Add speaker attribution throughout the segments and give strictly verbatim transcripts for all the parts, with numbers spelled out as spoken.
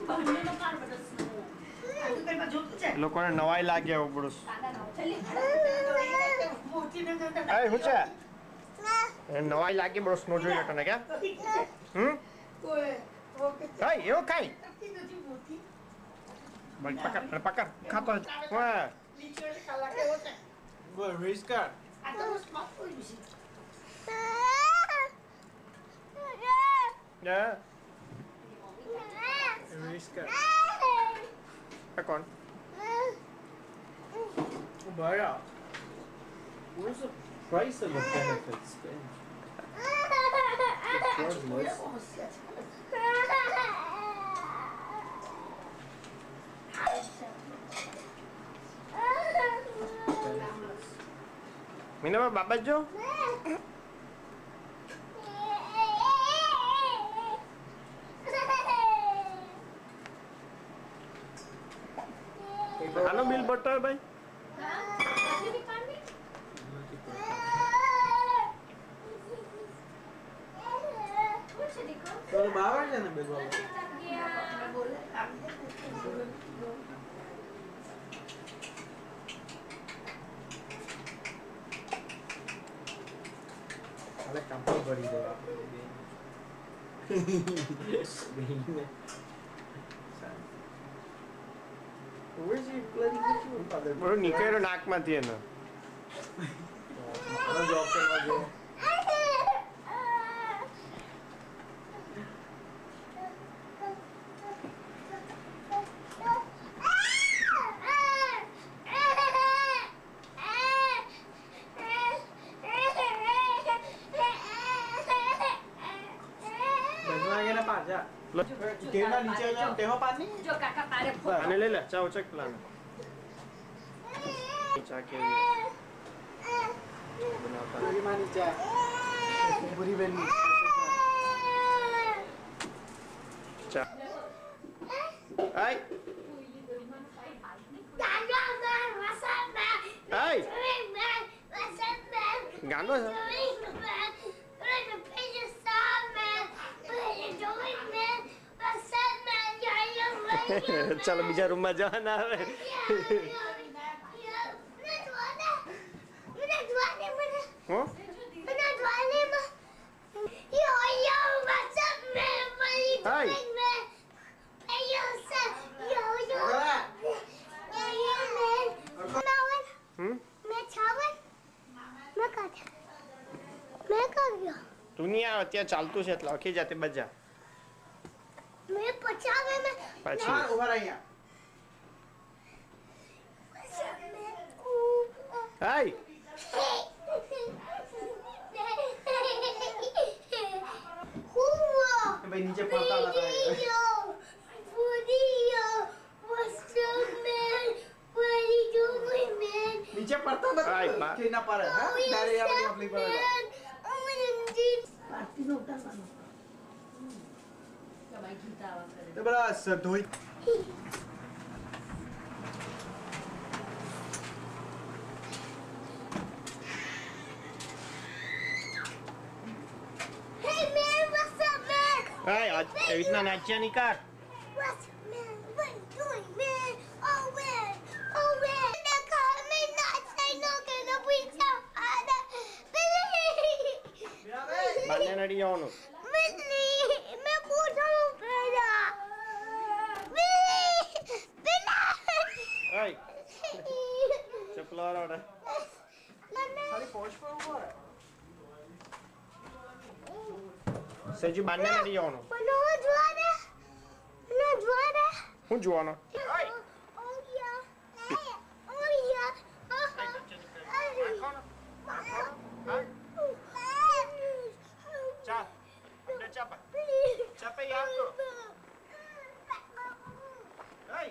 Speaker 1: લોકોને નવાઈ લાગે એવું બધું. એ હું છે? નવાઈ લાગી બરો સ્નો જોઈ તને કે? હમ? કઈ એવું કઈ? પકડ પકડ ખાતો હા. બોલ રિસ્કા. Yeah. Riska. Kon. Baya. Where's the price of the benefits? Mina baba jo? Hello, Bill Butter, bhai. तो बाहर जाना बिल वाला अरे कंपनी बड़ी है Where's your bloody picture? Bro, Nikero naak mati hai na. Mana job karna jo. केना नीचे जा टेहो पानी जो काका पारे आने ले ले चाओ चेक प्लान चा के बनाता पूरी मानी चा पूरी बेली चा आई आई गानो है चलो बीजा रूम में जाना है हाँ हाय दुनिया અત્યારે ચાલતું છે એટલે અખી જાતે બજા મે પચાવે મે પછી ઉભા રહ્યા હાય હુવા ભાઈ નીચે પડતા હતા ફૂડીઓ what's up man what are you doing man નીચે પડતા હતા કે ના પાડે હા ડાયરેક્ટ આપણે અપ્લાય પડે પાર્ટી નો ઉતારવાનો કે ભાઈ ગીતા આવા કરે તે બડા સધોઈ Hey man, what's up man? Hey, आज इतना नाचिया नहीं कर. What's up man? What are you doing man? Oh man, oh man. Na kami nacsay no kena puisa ada. Bannya nadi yono. Billy, me puta mo pera. Billy, Billy. Hey. चप्पल आ रहा है. खाली पोच पर हुआ है. Seji bannya nadi yono. Mana juara? Mana juara? Hon juara. Hey. Oh ya. Oh ya. Cha, udah capek. Capek ya aku. Hey.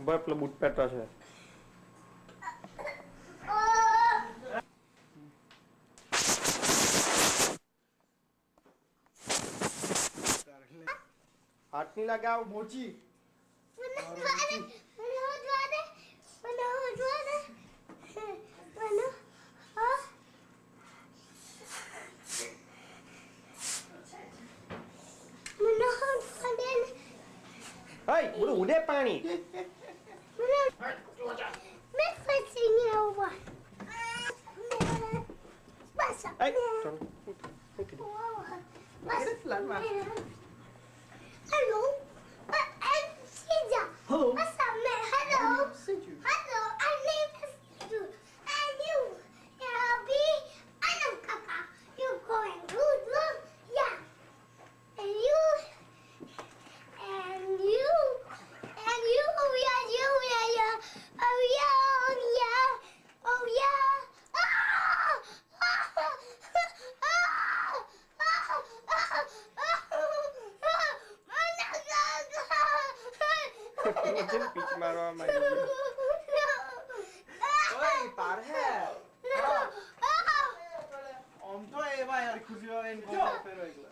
Speaker 2: ભાઈ પેલો boot પેટા છે હાથ ની લગાવ મોચી
Speaker 1: મને મને મને મને મને મને હા મને મને
Speaker 2: હઈ બોલું ઉડે પાણી
Speaker 1: મેં ફસી over બસ
Speaker 2: હઈ
Speaker 1: Hello. Uh, I'm Sija.
Speaker 3: Hello.
Speaker 1: What's up, man? Hello.
Speaker 3: Siju.
Speaker 1: Hello. I'm named Siju. And you, Abby, I know Kaka. You're going good, look. Yeah. And you, and you, and you, oh yeah, you, yeah, yeah. Oh yeah, oh yeah, oh yeah. Ah! Ah!
Speaker 2: मुझे पीछ मारवा मारी
Speaker 3: ओए पार है हम तो ए भाई यार खुशी हो इन को पे रोइला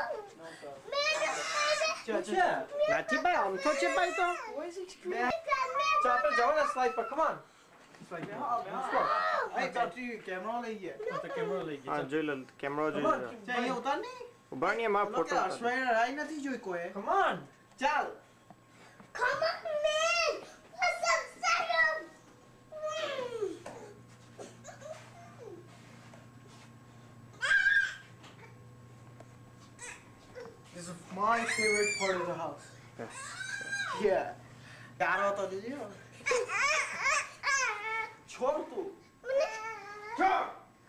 Speaker 3: अच्छा अच्छा
Speaker 2: नाची भाई हम तो छे भाई तो
Speaker 3: Where is it? चल पे जाओ ना स्लाइड पर come on स्लाइड पे हां let's go ए चाची कैमरा ले गया तो कैमरा ले गया
Speaker 2: हां જોઈ લે કેમેરો જોઈ લે
Speaker 3: चाहिए उतार नहीं
Speaker 2: ઉભાની માં ફોટો
Speaker 3: અશ્વર્યા રાય નથી જોઈ કોઈ come on ચાલ
Speaker 1: Come on, man! What's up, Sam?
Speaker 3: This is my favorite part of the house.
Speaker 2: Yes.
Speaker 3: Yeah. ગારો તો દીજો છોડ તું છોડ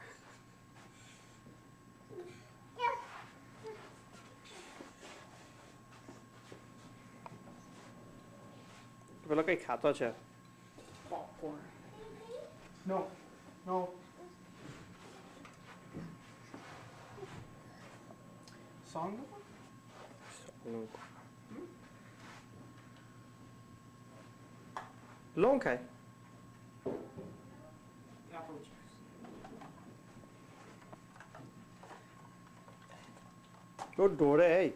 Speaker 2: પેલો કઈ ખાતો છે
Speaker 3: popcorn. No. No. Song?
Speaker 2: લોંગ ખાય
Speaker 3: Apple juice.
Speaker 2: તો ઢોરે હે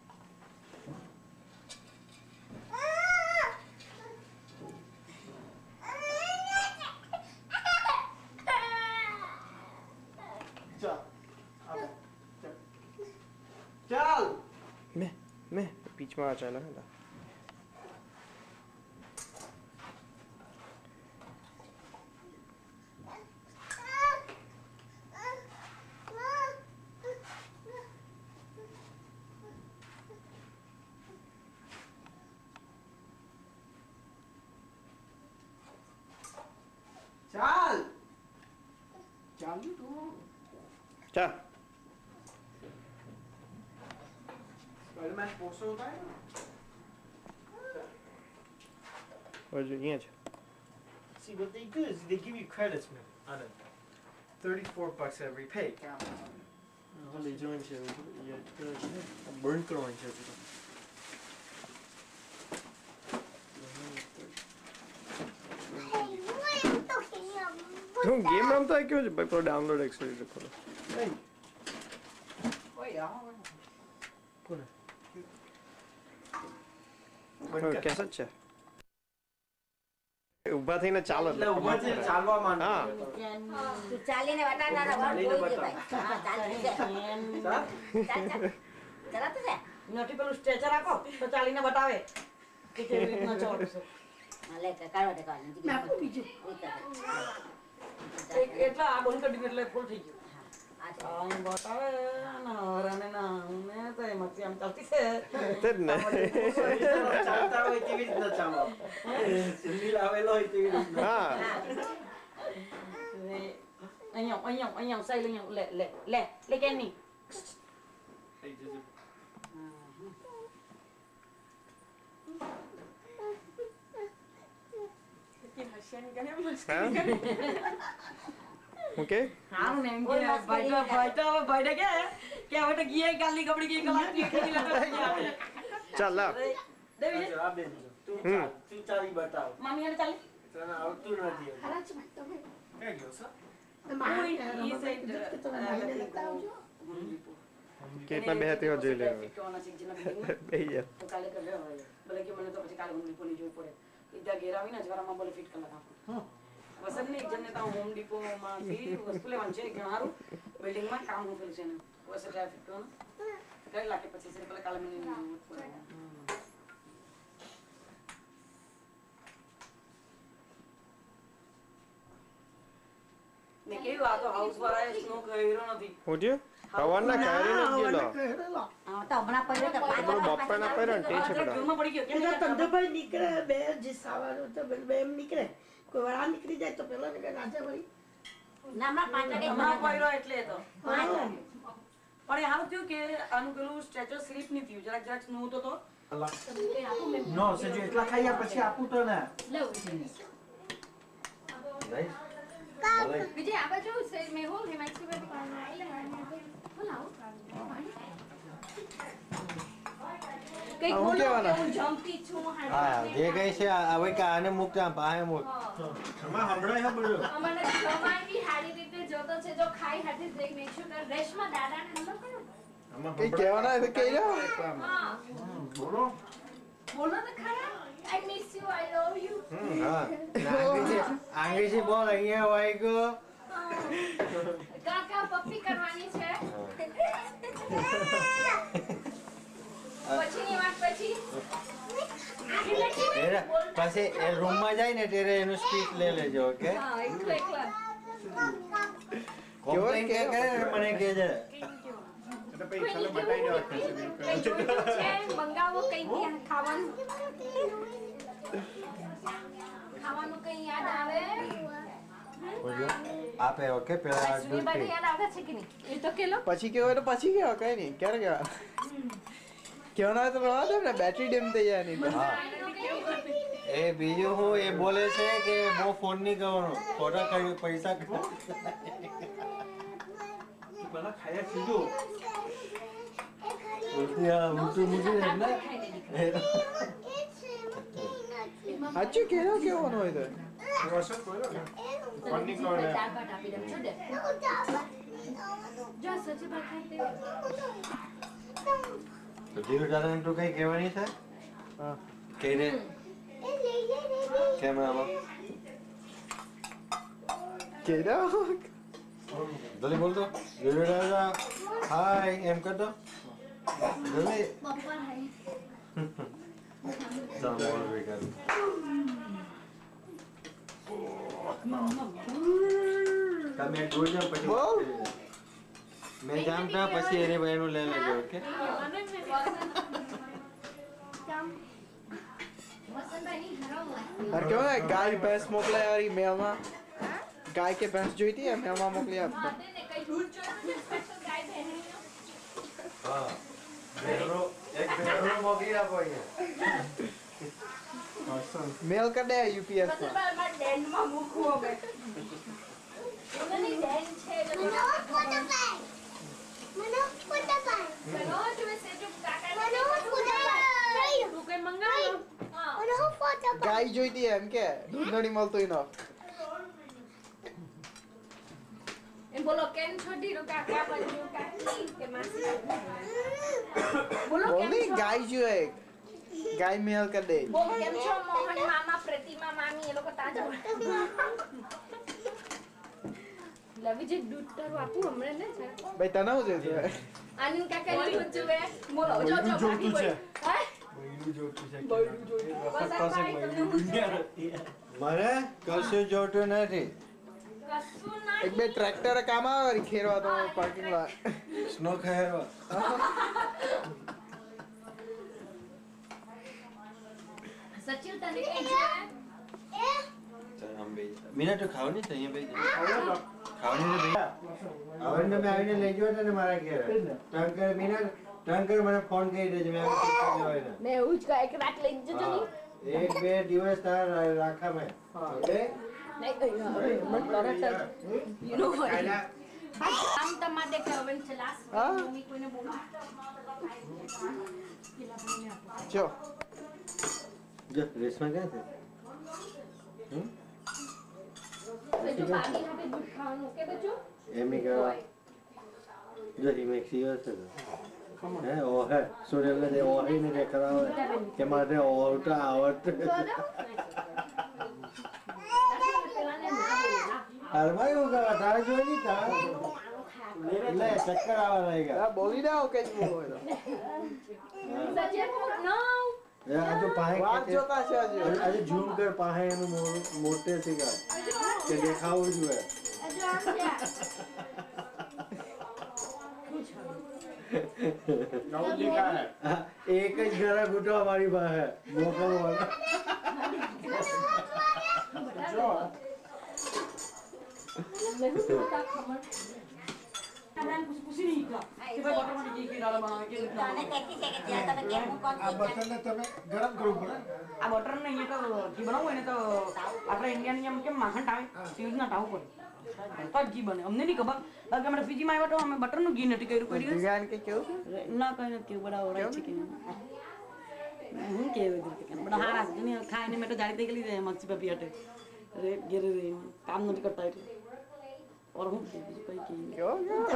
Speaker 3: ચાલ આવો ચાલ ચાલ
Speaker 2: મે મે પીછમાં ચાલે હે
Speaker 3: ચાલ ચાલ તું
Speaker 2: ચા
Speaker 3: સ્પાઈડરમેન પોસો થાય ને
Speaker 2: હજુ અહીંયા છે
Speaker 4: See, what they do is they give you credits, man. Anand. thirty-four bucks every pay. Only doing shit. Burn throwing shit.
Speaker 1: Hey, what are you talking about?
Speaker 2: હું ગેમ રમતો હોય કેવું છે ભાઈ પેલો ડાઉનલોડ એક્સેલેટર કરો
Speaker 3: ઓય આવો
Speaker 4: કોને
Speaker 2: કેસેટ છે ઊભા થઈને ચાલો
Speaker 3: એટલે ઊભા થઈને ચાલવા માંડો
Speaker 2: હા
Speaker 5: તું ચાલીને બટાટા ના વળ
Speaker 3: ચાલીને
Speaker 5: બોલ
Speaker 3: બટાટા.
Speaker 5: હા ચાલી છે
Speaker 3: ચાલ
Speaker 5: ચાલ ચાલ ચલાતું છે
Speaker 6: નોટી પેલું સ્ટ્રેચર રાખો તો ચાલીને બતાવે કે કેવી રીતના ચાલવું છે
Speaker 5: હા લે કાઢો તે કાઢ
Speaker 6: મેં આપું બીજું એક એટલા આ બંધ કરી દીધું એટલે ફૂલ થઈ ગયું
Speaker 5: આ છે
Speaker 6: આ એમ બતાવે ના રને ના ને તો એમાંથી આમ ચાલતી છે
Speaker 2: તે જ ને
Speaker 3: ચાલતા હોય કેવી રીતના ચાલો સુનિલ આવેલો હોય કેવી રીતના
Speaker 2: હા
Speaker 6: અહીંયા અહીંયા અહીંયા સાઈલ અહીંયા લે લે લે લે કે નહીં
Speaker 2: ઓકે
Speaker 6: હારું ને એમ કે ભાઈ તો ભાઈ તો ભાઈ ને કે કે હવે તો ગીએ ગાલી કપડી ગઈ કલાક ની ખેલી લેતો
Speaker 2: ચાલ લાવ
Speaker 6: દેવી
Speaker 3: જવાબ દે દીધો
Speaker 4: તું ચાલ તું ચાલી બતાવ
Speaker 6: મમ્મી હારે ચાલી
Speaker 4: તને આવતું નથી
Speaker 1: હારા છે ભાઈ તમે
Speaker 4: ક્યાં ગયો સર
Speaker 2: કેટલા બે હતી જોઈ લે બે યાર
Speaker 6: તો કાલે કર લે ભલે કે મને તો પછી કાલે હોમ ડીપો ની જોવું પડે ઈદા ઘેર આવીને જવારામાં બોલે ફિટ કરી નાખું વસત ને એક જણને તો હોમ ડીપો માં થી વસ્તુ લેવાનું છે ઘણારું બિલ્ડિંગ માં કામ હોતું છે ને વસત ટ્રાફિક તો કઈ લાગે પછી છે ભલે કાલે મને ને કેવું આ તો હાઉસ વાળાએ સ્નો કર્યો નથી
Speaker 2: ઉઠ્યો હવાના કાઢી ન ગયેલો
Speaker 5: હા તો હમણાં પડ્યો તો પાંચ
Speaker 2: આપણો બાપાના પહેરો ને ટી શર્ટ
Speaker 6: ઘરમાં પડી ગયો કેમ
Speaker 1: એના ધંધાભાઈ નીકળે બે જે સવારો તો બે એમ નીકળે કોઈ વાર નીકળી જાય તો પેલા ને રાજા ભાઈ
Speaker 5: ના હમણાં પાંચ વાગે
Speaker 6: હમણાં પડ્યો એટલે તો
Speaker 5: પાંચ વાગે
Speaker 6: પણ એ હારું થયું કે આનું પેલું સ્ટ્રેચર સ્લીપ નહીં થયું જરાક જરાક સ્નો હતો તો
Speaker 3: નો સજુ એટલા ખાયા પછી આપું તો ને
Speaker 7: વિજય આ બાજુ સે મેહુલ હિમાંશી ભાઈ બોલાવો કઈ
Speaker 3: હું
Speaker 7: બોલો
Speaker 3: કહેવાના?
Speaker 7: હું જમતી છું
Speaker 8: હા જે કઈ છે હવે કે આને મૂક ત્યાં પાસે મૂક
Speaker 4: આમાં હમણાં હા બોલ્યો
Speaker 7: અમને જમાઈ બી હારી રીતે જોતો છે જો ખાઈ હાથે જઈ મેક શ્યોર કર રેશમા દાદાને નંબર કરો
Speaker 4: આમાં
Speaker 3: કઈ કહેવાના હોય તો કહી દો
Speaker 7: હા
Speaker 4: બોલો
Speaker 7: બોલો તો ખરા I miss you I love you
Speaker 8: હા અંગ્રેજી અંગ્રેજી બોલ અહીંયા હોય ગયો
Speaker 7: કાકા પપ્પી કરવાની છે પછીની વાત પછી
Speaker 8: એને પછી એ રૂમમાં જાય ને ત્યારે એનું સ્પીચ લઈ લેજો ઓકે
Speaker 7: હા એકલા એકલા
Speaker 8: કોમ્પ્લેન કે કરે ને મને કહેજે
Speaker 4: એટલે પછી ચાલો બતાવી દો
Speaker 7: કઈ જોયું છે મંગાવો કઈ ત્યાં ખાવાનું ખાવાનું કઈ યાદ આવે
Speaker 8: બોલો આપે ઓકે પેલા
Speaker 7: સુની
Speaker 8: દૂધ
Speaker 7: બાને
Speaker 8: પી
Speaker 7: યાદ આવે છે કે નહીં એ તો કેલો
Speaker 3: પછી કેવો તો પછી કેવો કઈ નહીં ક્યારે કેવા કેવાના હોય તો રવા દે ને બેટરી ડીમ થઈ જાય નહીં તો.
Speaker 8: હા એ બીજું હું એ બોલે છે કે બહુ ફોન નહીં કરવાનો ખોટા કઈ પૈસા
Speaker 3: પેલા ખાયા સીધું
Speaker 8: ઊંચું મૂકી દે ને
Speaker 3: સાચું કેવો કેવાનું હોય તો
Speaker 4: વસત બોલો ને કોણ નીકળો ને
Speaker 7: દાળ ભાત આપી દઉં છું દે જો સચી ભાત ખાઈ દે
Speaker 8: તો ધીરુ દાદાને તું કઈ કહેવાની છે
Speaker 3: હા
Speaker 8: કહી દે કેમેરામાં
Speaker 3: કહી દો
Speaker 8: જલ્દી બોલ દો ધીરુ દાદા હાય એમ કર દો જલ્દી
Speaker 7: પપ્પા હાય
Speaker 8: ચાલ બોલ ભી કર તમે જોઈ જાઓ પછી
Speaker 3: બોલ.
Speaker 8: મેં જામતા પછી એની બહેનું લઈ લેજો ઓકે
Speaker 3: અરે કેવો ને ગાય ભેંસ મોકલાય યાર ઈ મેલમાં ગાય કે ભેંસ જોઈતી હે મેલમાં મોકલી આપતો
Speaker 8: હા બેરો એક બેરો મોકલી આપો અહીંયા
Speaker 3: મેલ કર દે યુપીએસ માં ગાય જોઈતી હે એમ કે દૂધ નહીં મળતું એનો
Speaker 7: એમ બોલો કેમ છો ઢીરો કાકા બન્યું કાકી કે માસી બોલો
Speaker 3: બોલ
Speaker 7: કેમ
Speaker 3: નહીં
Speaker 7: છો
Speaker 3: ગાય જોઈએ ગાય મેલ કર દે
Speaker 7: બોલ કેમ છો મોહન મામા પ્રતિમા મામી એ લોકો તાજા લવી જે દૂધ તારું આપું હમણાં ને છે
Speaker 3: ભાઈ તને શું જોઈતું હે
Speaker 7: આનંદ કાકા દૂધ જુએ બોલો જો જો બાકી બોલ હે બસ આ ભાઈ તમને હું
Speaker 8: મને કશું જોતું નથી
Speaker 7: કશું ના
Speaker 3: એક બે ટ્રેક્ટર કામ આવે ખેરવા તો પાર્કિંગ lot
Speaker 8: સ્નો ખાયરો
Speaker 7: સચિવ તને કઈ જુએ
Speaker 8: ચાલ આમ બે મીના તો ખાવાની છે અહીંયા બે ખાવાની છે ભૈયા હવે તમે આવીને લઈ જાઓ ને મારા ઘેર ટંકર મીના ટંકર મને ફોન કરી દેજો મેં આવી પીક જવાય ને
Speaker 7: મેં એવું જ કહે એક રાત લઈ જજો ની
Speaker 8: એક બે દિવસ તાર રાખા મેં ઓકે
Speaker 7: નહીં મત કરો સર યુ નો વોટ આમ તમારે કવન ચલાસ
Speaker 3: હા.
Speaker 7: મમ્મી કોઈને બોલો
Speaker 3: જો
Speaker 8: જો રેશમા ક્યાં છે હમ
Speaker 7: જો પાણી હાથે દૂધ ખાવાનું કે બચ્ચો
Speaker 8: એમની કરવા જો હિમેક સીઓ છે હે ઓ હે સુરેલ ને ઓ હે ને કરાવે કે મારે ઓટા આવત અરમાઈ હોગા તારે જોઈ ની તા લે ચક્કર આવા रहेगा
Speaker 3: બોલી ના કે બોલો
Speaker 7: સચે નો
Speaker 8: આ જો પાહે
Speaker 3: વાત જોતા છે આજે
Speaker 8: આજે ઝૂમ કર પાહે એનું મોટે થી કા કે દેખાવું જોઈએ
Speaker 3: નવું લીખા હે
Speaker 8: એક જ ઘરા ગુટો અમારી પાસે મોકલવાનો
Speaker 3: જો
Speaker 7: મેં પોતા ખબર
Speaker 6: આપણે પૂછી નહીં કે ભાઈ બટર માં ઘી ઘી ડાળો બનાવે કે
Speaker 5: તને કહેતી છે કે જ્યાં તમે કેમ કોણ
Speaker 3: આ બટરને તમે ગરમ કરવું પડે
Speaker 6: આ બટર ને અહીંયા તો ઘી બનાવવું હોય ને તો આપણે ઇન્ડિયન જેમ કેમ માખણ ટાવે તે રીતના ટાવવું પડે તો જ ઘી બને અમને નહીં ખબર બાકી અમે ફીજીમાં આવ્યા તો અમે બટરનું ઘી નથી કર્યું કોઈ દિવસ
Speaker 3: દિગાન કે કેવું
Speaker 6: ના કઈ નથી બનાવો રાઈ છે કે હું કેવું રીતે બડા હારા છે ને ખાઈને મેં તો જાડી થઈ ગયેલી છે મચ્છી પપી હટે રે ઘેરે રે કામ નથી કરતા એટલે और હું બીજું કઈ કે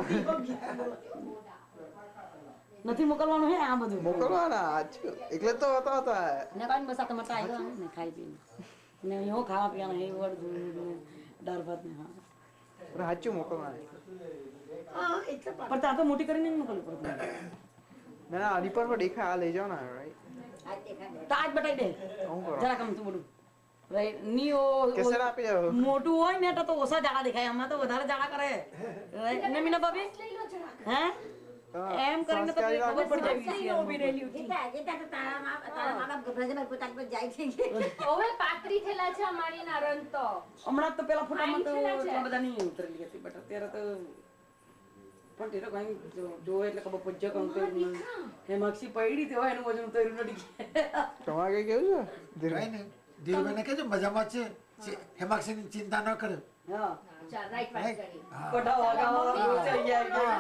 Speaker 6: નથી મોકલવાનું હે આ બધું
Speaker 3: મોકલવાના આજ એટલે તો હતા હતા
Speaker 6: ને કાઈ બસ આ ટમાટા આવ્યા ને ખાઈ પીને ને યો ખાવા પીવાનું હે વડ દાળ ભાત ને હા
Speaker 3: સાચું મોકલવાના
Speaker 6: હા એટલે પણ તા તો મોટી કરીને જ મોકલવું પડે
Speaker 3: ના ના આની પર દેખા આ લઈ જાઓ ના રાઈટ
Speaker 5: આજ દેખાડે
Speaker 6: તો આજ બતાવી દે
Speaker 3: હું કરો
Speaker 6: જરા કમ તું બધું રાઈટ ની ઓ
Speaker 3: કેસર આપી દો
Speaker 6: મોટું હોય ને તો તો ઓછા જાડા દેખાય અમે તો વધારે જાડા કરે રાઈટ ને મીના ભાભી હે એમ કરીને તો કોઈ ખબર પડી જાય છે ઊભી રહેલી હતી
Speaker 5: ગીતા ગીતા તો તારા મા તારા મા બાપ ગભરાજમાં પોતા પર જાય છે
Speaker 7: હવે પાતરી થેલા છે અમારી નારણ તો
Speaker 6: હમણાં તો પેલા ફોટામાં તો
Speaker 7: આઈ છે.
Speaker 6: એટલા બધા નહીં ઉતરેલી હતી બટ અત્યારે તો પણ તે તો કઈ જો એટલે ખબર પૂજ્ય કંક હે મક્ષી પડી તે હોય એનું વજન તો એનું નથી
Speaker 3: તમારે કઈ કેવું છે
Speaker 9: કઈ નહીં ધીરુભાઈને કહેજો મજામાં છે ચી- હેમાક્ષીની ચિંતા ન કરે
Speaker 6: હા
Speaker 7: ચાલ રાઈટ વાત કરી
Speaker 6: કોઠા વાગા થઈ ગયા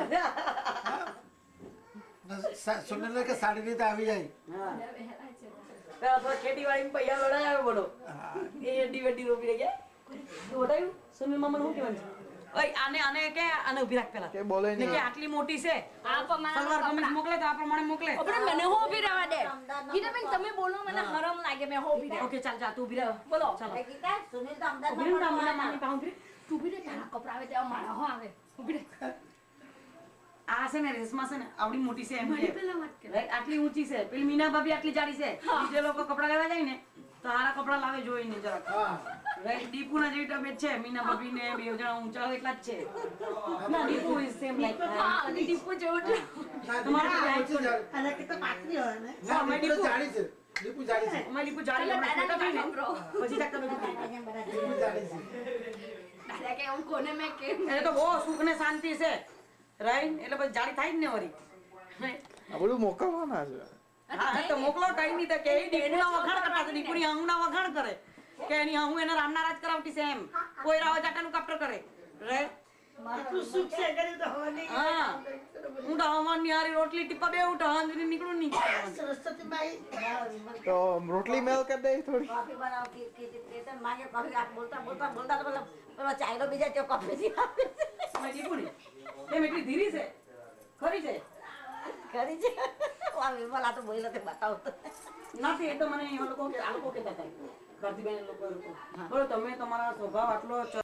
Speaker 9: ને સા- સુનિલને કે સારી રીતે આવી જાય
Speaker 6: હા પેલા તો ખેતીવાડી પૈયા લડાયા બોલો એ એડી વેડી રોપી રહી ગયા તું બતાવ્યું સુનિલ મામા શું કહેવાનું છે ઓય આને આને કે આને ઊભી રાખ પેલા
Speaker 3: કે બોલે
Speaker 6: ને
Speaker 3: નહીં
Speaker 6: કે આટલી મોટી છે
Speaker 7: આ પ્રમાણે
Speaker 6: સલવાર કમીઝ મોકલે તો આ પ્રમાણે મોકલે
Speaker 7: આપણે મને હો ઊભી રહેવા દે ગીતા બેન તમે બોલો મને હરમ લાગે મેં હો ઊભી રહે
Speaker 6: ઓકે ચાલ જા તું ઊભી રહે
Speaker 7: બોલો
Speaker 6: ચાલો
Speaker 5: ગીતા સુનિલ તો
Speaker 6: ઊભી રહે
Speaker 5: અમદાવાદમાં
Speaker 6: મામા મામી પાસે ઊભી રહે.
Speaker 7: તું ઊભી રહે તારા કપડા આવે તે મારા હો આવે ઊભી રહે
Speaker 6: આ છે ને રેશમા છે ને આવડી મોટી છે એમ
Speaker 7: મારી
Speaker 6: કે
Speaker 7: પહેલા વાત કર
Speaker 6: રાઈટ આટલી ઊંચી છે પેલી મીના ભાભી આટલી જાડી છે બીજે લોકો કપડા લેવા જાય ને તો હારા કપડા લાવે જોઈને જરાક રાઈટ દીપુના જેવી તબિયત છે મીના ભાભી ને બે જણા ઊંચા એટલા જ છે ના દીપુ ઇઝ સેમ લાઈક
Speaker 7: હા અને દીપુ જેવું છે
Speaker 6: તમારા
Speaker 9: હા,
Speaker 6: હાઈટ
Speaker 9: ઊંચી
Speaker 6: પર
Speaker 9: જાડી.
Speaker 5: અને કે તો પાતળી હોય ને
Speaker 6: હા,
Speaker 9: ના,
Speaker 6: દીપુ.
Speaker 9: દીપુ જાડી છે દીપુ જાડી છે
Speaker 6: અમારી દીપુ જાડી
Speaker 7: પેલા
Speaker 6: હમણાં
Speaker 7: દાદા
Speaker 6: ફોટા
Speaker 7: કપડો
Speaker 6: પછી ચક્કર બેઠું થઈ.
Speaker 5: દાદા જેમ બરાબર
Speaker 9: દીપુ જાડી છે
Speaker 7: દાદા કે હું કોને મેં કેમ
Speaker 6: એટલે તો બહુ સુખ ને શાંતિ છે રાઈટ એટલે પછી જાડી થાય જ ને વળી
Speaker 3: આ બધું મોકલવાના છે
Speaker 6: હા તો મોકલો ટાઈમ ની તો કે એ દીપુના વખાણ કરતા છે દીપુની હંગના વખાણ કરે કે એની હંગુ એને રામના રાજ કરાવતી છે એમ કોઈ રાવ જાટાનું કપ્ટર કરે રાઈટ
Speaker 5: મારું સુખ છે કર્યું તો હોવાની
Speaker 6: હા હું તો હવાની હારી રોટલી ટીપા બે હું તો હાંજરી નીકળું નહીં
Speaker 5: સરસ્વતી બાઈ
Speaker 3: તો રોટલી મેલ કરી દે થોડી
Speaker 5: કોફી બનાવ કે કે કે તે માગે કોફી આપ બોલતા બોલતા બોલતા તો પેલો પેલો ચાયલો બીજા તે કોફી થી આપે
Speaker 6: મારી દીપુની એમ એટલી ધીરી છે ખરી છે
Speaker 5: કરી છે આ વિમલા તો બોલ્યો તે બતાવતો
Speaker 6: નથી એ તો મને એ લોકો કે આ લોકો કહેતા હતા કાર્તિબેન એ લોકો એ લોકો બોલો તમે તમારા સ્વભાવ આટલો ચ-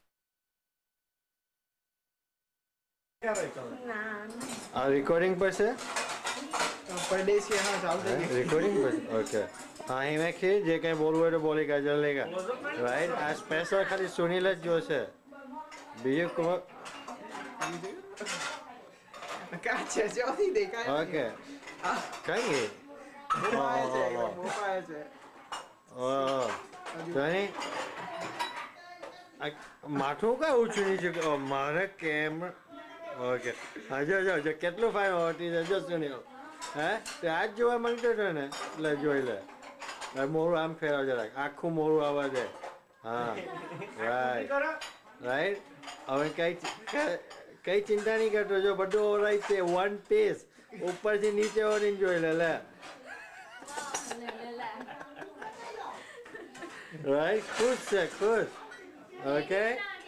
Speaker 8: આ રેકોર્ડિંગ પર છે
Speaker 3: પરદેશી હા ચાલુ
Speaker 8: રેકોર્ડિંગ પર ઓકે હા હિમેક જે કંઈ બોલવું હોય તો બોલી કાઢી લેગા રાઈટ આ સ્પેશિયલ ખાલી સુનિલ જ જોશે બીજું કોઈ
Speaker 3: કા છે જોથી દેખાય
Speaker 8: ઓકે કઈ
Speaker 3: મોપાય છે મોપાય છે
Speaker 8: ઓહ તને માથું કઈ ઊંચું નીચે ક- મારે કેમ ઓકે હા જો જો જો કેટલું ફાઇન હોતી છે જો સુનિલ હે તે આજ જોવા માંગતો હતો ને એટલે જોઈ લે હવે મોરું આમ ફેરવ જરાક આખું મોરું આવવા દે હા રાઈટ રાઈટ હવે કઈ ચિ- કઈ ચિંતા નહીં કરતો જો બધું ઓરાઈટ છે વન ટેસ્ટ ઉપરથી નીચે ઓરીને જોઈ લે લે રાઈટ ખુશ છે ખુશ ઓકે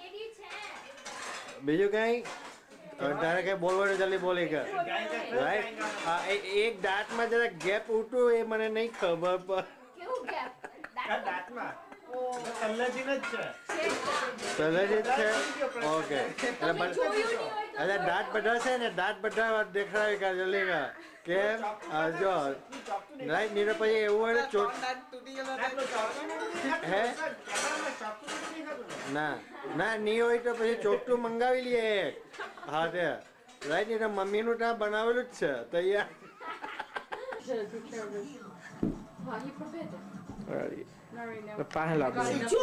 Speaker 8: બીજું કઈ તારે કઈ બોલવાનું જલ્દી બોલી કર રાઈટ હા એક દાંતમાં જરા ગેપ ઉઠું એ મને નહીં ખબર પણ
Speaker 7: કેવું ગેપ
Speaker 4: દાંતમાં કલ્લાજીન જ છે
Speaker 8: સહેજ છે ઓકે એટલે એટલે દાંત બધા છે ને દાંત બધા દેખાડી કર જલ્દી કર કેમ આ જો રાઈટ નીરવ પછી એવું હોય ને ચોટ હે ના ના નહીં હોય તો પછી ચોકટું મંગાવી લઈએ એક હા તે રાઈટ નીરવ મમ્મીનું ત્યાં બનાવેલું જ છે તૈયાર
Speaker 4: પાસે લાગુ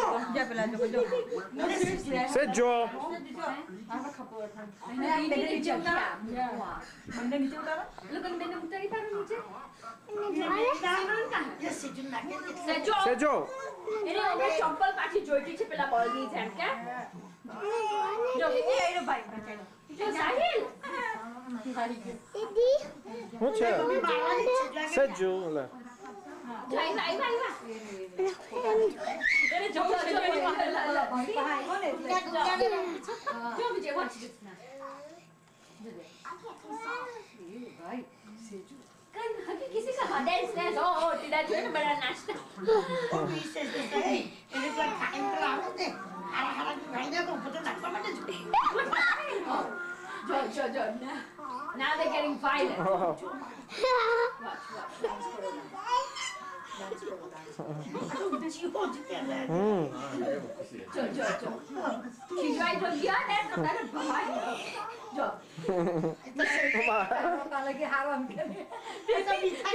Speaker 7: I
Speaker 4: સેજો
Speaker 7: have a couple of times. Benny નીચે ઉતારો. બંને નીચે ઉતારો. લોકોને બેને ઉતારી તારો નીચે. સેજો.
Speaker 4: સેજો
Speaker 7: એને હવે ચંપલ પાછી જોઈતી છે પેલા બોલની જેમ કે. જો એ એનો ભાઈ બચાડો. જો સાહિલ.
Speaker 1: દીદી
Speaker 4: હું છે સેજો લે
Speaker 7: ભાઈ ભાઈ ભાઈ ભાઈ. એને જો જો જો જો વિજય watch this now. kan hagi किसी का dance dance oh oh tidak juga benar nasta jo jo jo now they're getting violent watch watch dance karo dance karo dance
Speaker 4: હમ
Speaker 7: jo jo jo खिंचवाई जो किया ने तो तेरे भाई जो काला के हार हम करे ते तो बिछा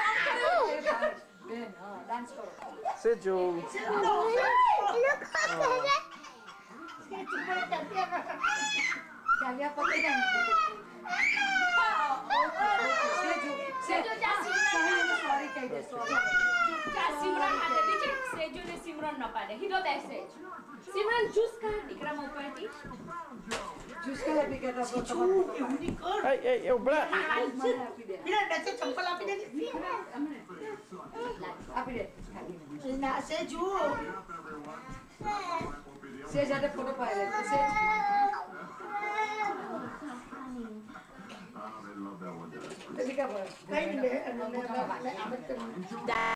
Speaker 7: के डांस करो
Speaker 4: સેજો
Speaker 7: ચાલ્યા પકડી દે સેજો સેજો જાસી સોરી કહી દે સોરી જા સિમરન હાથે નીચે સેજો ને સિમરન ન પાડે હીરો બેસે સિમરન જૂસ કા દીકરા મોપાટી જૂસ કા દીકરા
Speaker 4: એ એ એ ઉભરા
Speaker 7: આપી દે
Speaker 6: બીરા બેસે ચંપલ આપી દે
Speaker 7: આપી દે
Speaker 6: ના સેજુ
Speaker 7: સે જાતે ફોટો પાડે સે
Speaker 6: કઈ ને